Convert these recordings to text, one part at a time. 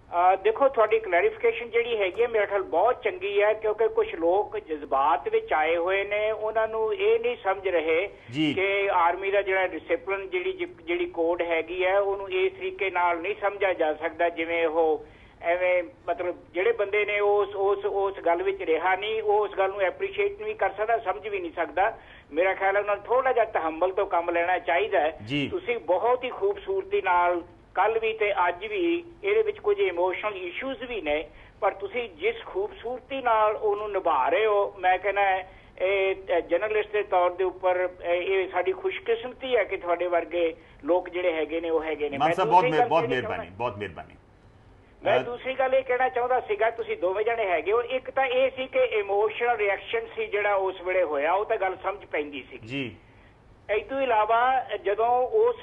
देखो थोड़ी क्लैरिफिकेशन जी हैगी मेरे ख्याल बहुत चंगी है क्योंकि कुछ लोग जज्बात विच आए हुए ने उन्होंने ये नहीं समझ रहे जी कि आर्मी का जो डिसिपलिन जी कोड हैगी है उन्होंने इस तरीके नाल नहीं समझा जा सकता जिवें वो एवें मतलब ਜਿਹੜੇ ਬੰਦੇ ਨੇ ਉਸ ਗੱਲ ਵਿੱਚ ਰਿਹਾ ਨਹੀਂ ਉਹ ਉਸ ਗੱਲ ਨੂੰ ਐਪਰੀਸ਼ੀਏਟ ਨਹੀਂ ਕਰ ਸਕਦਾ ਸਮਝ ਵੀ ਨਹੀਂ ਸਕਦਾ ਮੇਰਾ ਖਿਆਲ ਹੈ ਉਹਨਾਂ ਨੂੰ ਥੋੜਾ ਜਿਹਾ ਤਹੰਬਲ ਤੋਂ ਕੰਮ ਲੈਣਾ ਚਾਹੀਦਾ ਹੈ ਤੁਸੀਂ ਬਹੁਤ ਹੀ ਖੂਬਸੂਰਤੀ ਨਾਲ ਕੱਲ ਵੀ ਤੇ ਅੱਜ ਵੀ ਇਹਦੇ ਵਿੱਚ ਕੁਝ ਇਮੋਸ਼ਨਲ ਇਸ਼ੂਜ਼ ਵੀ ਨੇ ਪਰ ਤੁਸੀਂ ਜਿਸ ਖੂਬਸੂਰਤੀ ਨਾਲ ਉਹਨੂੰ ਨਿਭਾ ਰਹੇ ਹੋ ਮੈਂ ਕਹਿੰਦਾ जर्नलिस्ट के तौर के उपर ये साड़ी खुशकिस्मती है कि थोड़े वर्गे लोग जिहड़े हैगे ने वो हैगे ने बहुत मेहरबानी मैं दूसरी गल ये कहना चाहता सीगा तुसीं दोवें जणे हैगे हो एक तो ये सी कि इमोशनल रिएक्शन सी जिहड़ा उस वेले होया वो तो गल समझ पैंदी सी जी इस तो इलावा जदों उस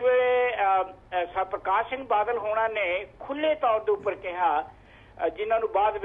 वेले प्रकाश सिंह बादल होना ने खुले तौर के उपर कहा जिन्होंने बाद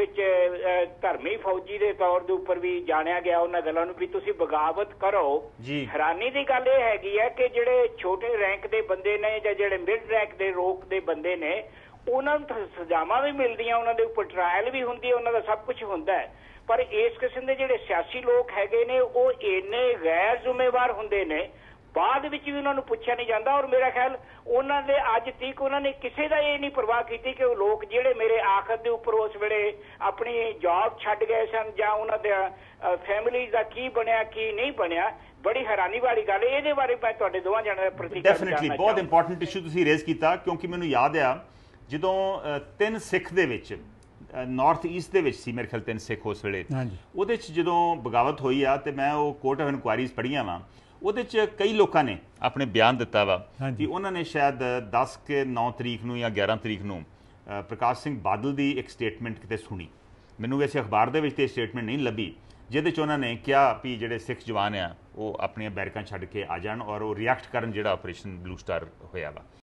धर्मी फौजी के तौर के उपर भी जानिया गया उन्होंने गलों भी तुसीं बगावत करो हैरानी की गल यह हैगी है कि जिहड़े छोटे रैंक के बंदे ने जां जिहड़े मिड रैंक के रोक के बंदे ने उन्होंने सजावां भी मिलदियां उन्होंने उपर ट्रायल भी हुंदी उन्होंने सब कुछ हुंदा है पर इस किस्म के जिहड़े सियासी लोग हैगे ने वो इन्ने गैर जिम्मेवार हुंदे ने बाद विच भी उन्होंने पूछा नहीं जाता और मेरा ख्याल उन्होंने अज तक उन्होंने किसी का ये नहीं परवाह की कि लोग जिहड़े मेरे आखिर के उपर उस वेले अपनी जॉब छड्ड गए सन जां उन्होंने फैमिलीज का की बनया की नहीं बनया बड़ी हैरानी वाली गल है ये बारे मैं तुहाडे दोवां जणां दा प्रतिक्रिया डेफिनेटली बहुत इंपॉर्टेंट इशू तुसीं रेज कीता क्योंकि मैनूं याद आ ਜਦੋਂ 3 ਸਿੱਖ ਦੇ ਵਿੱਚ ਨਾਰਥ ਈਸਟ ਦੇ ਵਿੱਚ ਸੀ ਮੇਰੇ ਖਿਆਲ 3 ਸਿੱਖ ਉਸ ਵੇਲੇ ਉਹਦੇ 'ਚ ਜਦੋਂ ਬਗਾਵਤ ਹੋਈ ਆ ਤੇ ਮੈਂ ਉਹ ਕੋਰਟ ਆਫ ਇਨਕੁਆਇਰੀਜ਼ ਪੜ੍ਹੀਆਂ ਵਾ ਉਹਦੇ 'ਚ ਕਈ ਲੋਕਾਂ ਨੇ ਆਪਣੇ ਬਿਆਨ ਦਿੱਤਾ ਵਾ ਕਿ ਉਹਨਾਂ ਨੇ ਸ਼ਾਇਦ 10 ਕੇ 9 ਤਰੀਕ ਨੂੰ ਜਾਂ 11 ਤਰੀਕ ਨੂੰ ਪ੍ਰਕਾਸ਼ ਸਿੰਘ ਬਾਦਲ ਦੀ ਇੱਕ ਸਟੇਟਮੈਂਟ ਕਿਤੇ ਸੁਣੀ ਮੈਨੂੰ ਵੈਸੇ ਅਖਬਾਰ ਦੇ ਵਿੱਚ ਤੇ ਸਟੇਟਮੈਂਟ ਨਹੀਂ ਲੱਭੀ ਜਿਹਦੇ 'ਚ ਉਹਨਾਂ ਨੇ ਕਿਹਾ ਵੀ ਜਿਹੜੇ ਸਿੱਖ ਜਵਾਨ ਆ ਉਹ ਆਪਣੀਆਂ ਬੈਰਕਾਂ ਛੱਡ ਕੇ ਆ ਜਾਣ ਔਰ ਉਹ ਰਿਐਕਟ ਕਰਨ ਜਿਹੜਾ ਆਪਰੇਸ਼ਨ ਬਲੂ ਸਟਾਰ ਹੋਇਆ ਵਾ